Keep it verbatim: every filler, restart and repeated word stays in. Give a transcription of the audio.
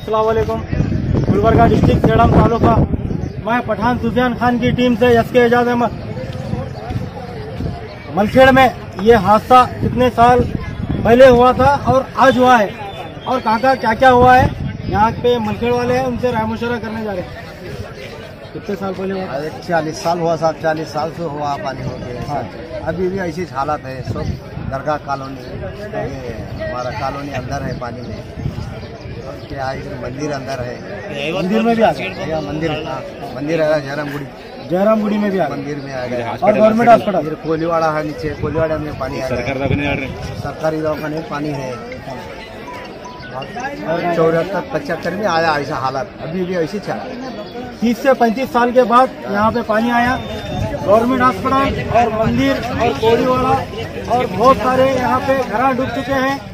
अस्सलाम वालेकुम। Gulbarga district sedum taluka, मैं पठान सुफियान खान की टीम से एस के एजाज अहमद। मलखेड़ में ये हादसा कितने साल पहले हुआ था और आज हुआ है और कहाँ का क्या क्या हुआ है, यहाँ पे मलखेड़ वाले हैं उनसे राय मशवरा करने जा रहे हैं। कितने साल पहले हुआ? चालीस साल हुआ साहब, चालीस साल से हुआ पानी हो गया। हाँ। अभी भी ऐसी हालत है। सब दरगाह कॉलोनी, हमारा कॉलोनी अंदर है पानी में, क्या है मंदिर अंदर है। मंदिर में भी आ गया? मंदिर मंदिर है जयरामगुड़ी, जयरामगुड़ी में भी आ मंदिर में आ गया। और गवर्नमेंट हॉस्पिटल कोलीवाड़ा है, नीचे कोलीवाड़ा में पानी आ गया। सरकारी दवाखाने में पानी है। चौहत्तर पचहत्तर में आया ऐसा हालत, अभी भी ऐसी चला। तीस से पैंतीस साल के बाद यहाँ पे पानी आया। गवर्नमेंट हॉस्पिटल और मंदिर और कोलीवाड़ा और बहुत सारे यहाँ पे घर डूब चुके हैं।